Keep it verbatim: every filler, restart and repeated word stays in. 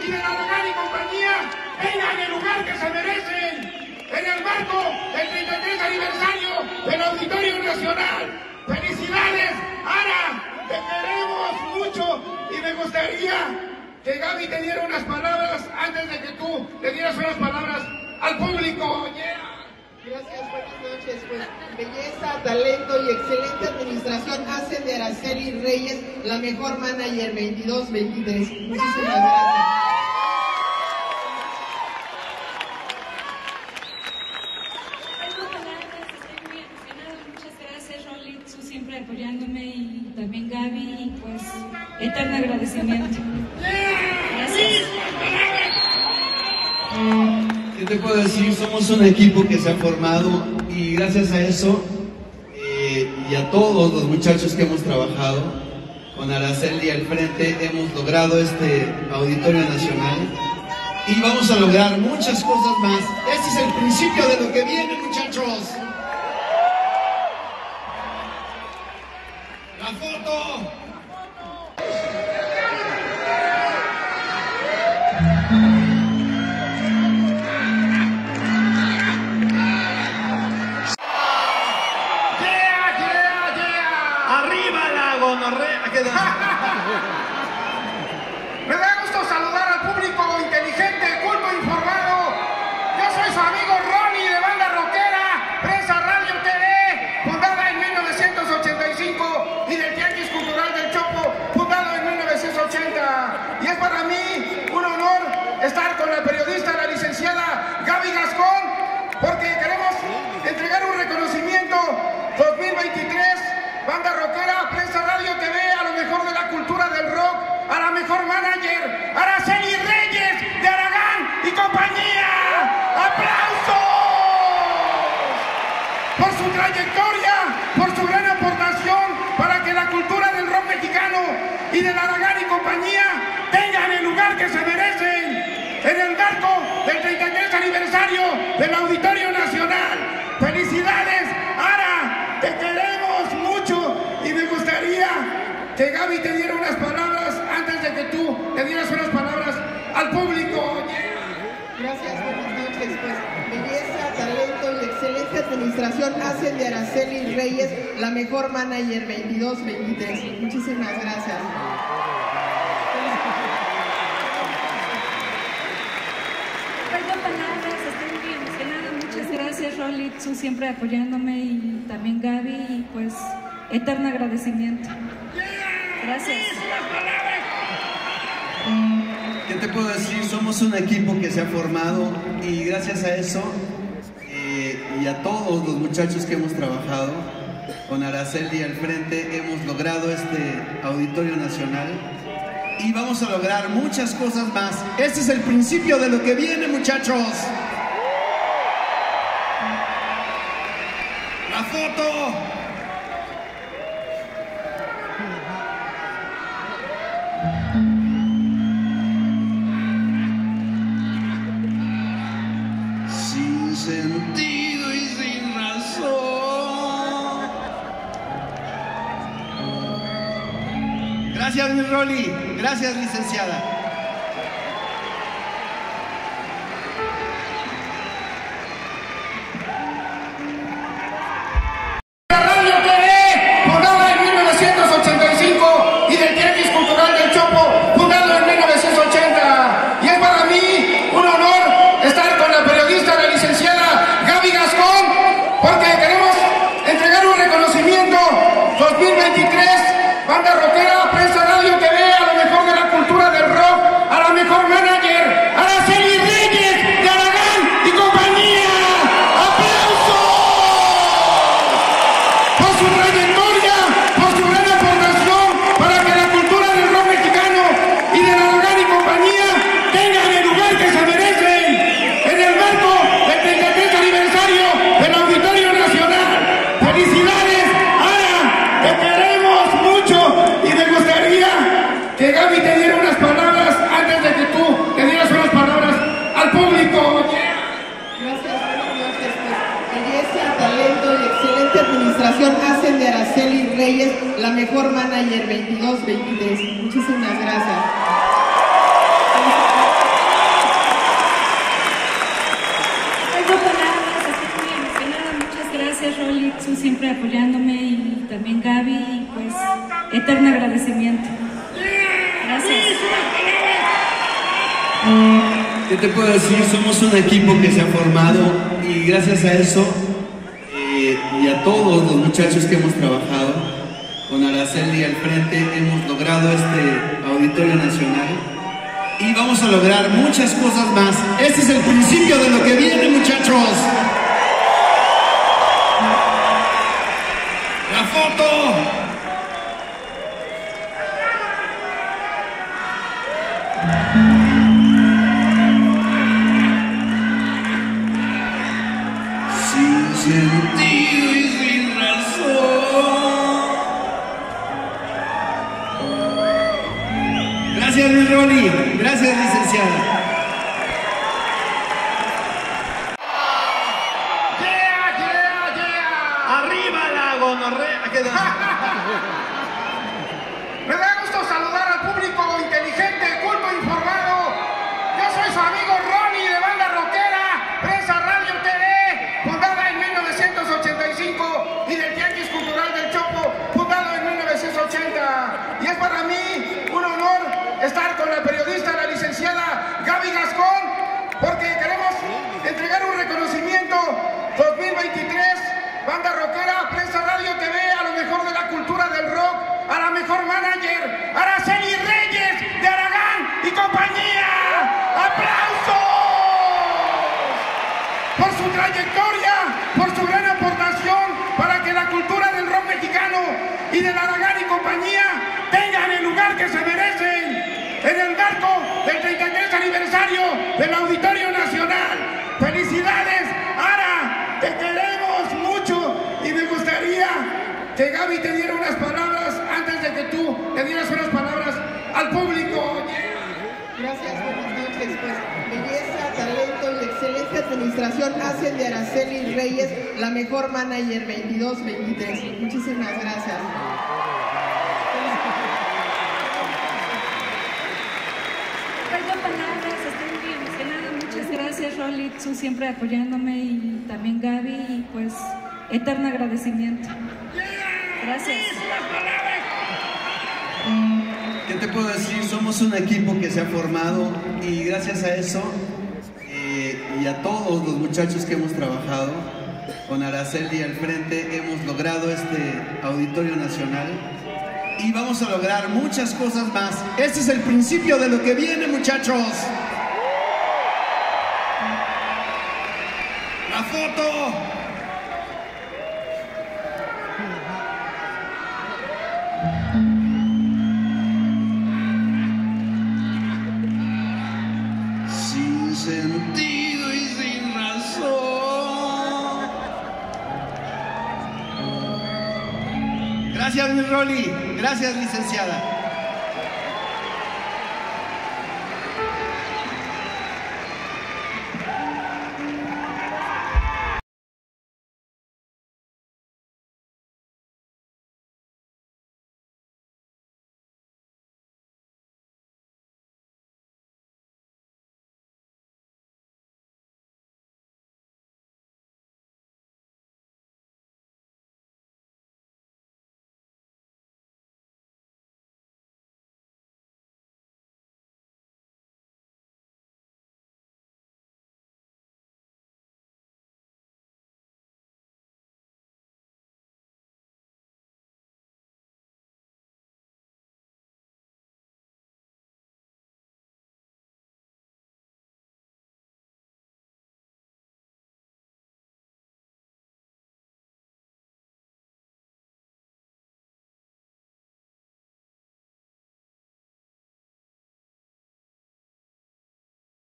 y de Aragán y compañía tengan el lugar que se merecen en el marco del treinta y tres aniversario del Auditorio Nacional. ¡Felicidades, Ara! ¡Te queremos mucho! Y me gustaría que Gaby te diera unas palabras antes de que tú le dieras unas palabras al público. Yeah. Gracias, buenas noches. Pues belleza, talento y excelente administración hacen de Araceli Reyes la mejor manager veintidós veintitrés. Muchísimas gracias. Tengo palabras, estoy muy emocionada. Muchas gracias, Rolitsu, siempre apoyándome, y también Gaby, y pues eterno agradecimiento. Gracias. ¿Qué te puedo decir? Somos un equipo que se ha formado y gracias a eso eh, y a todos los muchachos que hemos trabajado con Araceli al frente hemos logrado este Auditorio Nacional y vamos a lograr muchas cosas más. Este es el principio de lo que viene, muchachos. La foto. Me da gusto saludar al público inteligente, culto, informado. Yo soy su amigo Ronnie de Banda Rockera, Prensa Radio T V, fundada en mil novecientos ochenta y cinco, y del Tianguis Cultural del Chopo, fundado en mil novecientos ochenta. Y es para mí un honor estar con la periodista, la licenciada Gaby Gascón, porque queremos entregar un reconocimiento dos mil veintitrés, Banda Rockera, Prensa Radio T V, a lo mejor de la cultura del rock, a la mejor manager, Araceli Reyes de Aragán y compañía. ¡Aplausos! Por su trayectoria, por su gran aportación para que la cultura del rock mexicano y del Aragán y compañía tengan el lugar que se merecen en el marco del treinta y tres aniversario del Auditorio Nacional. ¡Felicidades, Ara! ¡Te queremos mucho! Y me gustaría que Gaby te diera unas palabras antes de que tú le dieras unas palabras al público. Gracias, buenas noches. Pues belleza, talento y excelente administración hacen de Araceli Reyes la mejor manager veintidós veintitrés. Muchísimas gracias. Tengo palabras, estoy muy emocionada. Muchas gracias, Rolitsu, siempre apoyándome, y también Gaby, y pues eterno agradecimiento. Gracias. ¿Qué te puedo decir? Somos un equipo que se ha formado y gracias a eso eh, y a todos los muchachos que hemos trabajado con Araceli al frente hemos logrado este Auditorio Nacional y vamos a lograr muchas cosas más. Este es el principio de lo que viene, muchachos. La foto. Sin sentido y sin razón. Gracias, mi Rolly. Gracias, licenciada. Banda Rockera, Prensa Radio T V, a lo mejor de la cultura del rock, a la mejor manager, Araceli Reyes de Aragán y compañía. ¡Aplausos! Por su trayectoria, por su gran aportación para que la cultura del rock mexicano y de Aragán y compañía tengan el lugar que se merecen en el marco del treinta y tres aniversario del Auditorio Nacional. ¡Felicidades, Ara! ¡Te queremos mucho! Y me gustaría que Gaby te diera unas palabras antes de que tú te dieras unas palabras al público. Gracias, buenas noches. Pues belleza, talento y excelente administración hacen de Araceli Reyes la mejor manager veintidós veintitrés. Muchísimas gracias. Litsu siempre apoyándome y también Gaby, y pues eterno agradecimiento. Gracias. ¿Qué te puedo decir? Somos un equipo que se ha formado y gracias a eso eh, y a todos los muchachos que hemos trabajado con Araceli al frente hemos logrado este Auditorio Nacional y vamos a lograr muchas cosas más. Este es el principio de lo que viene, muchachos. La foto. Sin sentido y sin razón. Gracias, Luis Roni. Gracias, licenciada. Yeah, yeah, yeah. Arriba la gonorrea. Me da gusto saludar al público inteligente, culto, informado. Yo soy su amigo Ronnie de Banda Rockera, Prensa Radio T V, fundada en mil novecientos ochenta y cinco, y del Tianguis Cultural del Chopo, fundado en mil novecientos ochenta. Y es para mí un honor estar con la periodista, la licenciada Gaby Gascón, porque queremos entregar un reconocimiento dos mil veintitrés, Banda Rockera, Prensa Radio T V, a lo mejor de la cultura del rock, a la mejor manager, Araceli Reyes de Aragán y compañía. ¡Aplausos! Por su trayectoria, por su gran aportación para que la cultura del rock mexicano y del Aragán y compañía tengan el lugar que se merecen en el marco del treinta y tres aniversario del Auditorio Nacional. ¡Felicidades, Ara! Te queremos mucho y me gustaría que Gaby te diera unas palabras antes de que tú le dieras unas palabras al público. Gracias, buenas noches. Pues belleza, talento y excelente administración hacen de Araceli Reyes la mejor manager veintidós veintitrés. Muchísimas gracias. Perdón, palabras, estoy muy emocionada. Muchas gracias, Rolitsu, siempre apoyándome y también Gaby, y pues eterno agradecimiento. Gracias. ¿Qué te puedo decir? Somos un equipo que se ha formado y gracias a eso eh, y a todos los muchachos que hemos trabajado con Araceli al frente hemos logrado este Auditorio Nacional y vamos a lograr muchas cosas más. Este es el principio de lo que viene, muchachos. La foto. Sin sentido y sin razón. Gracias, mi Rolly. Gracias, licenciada.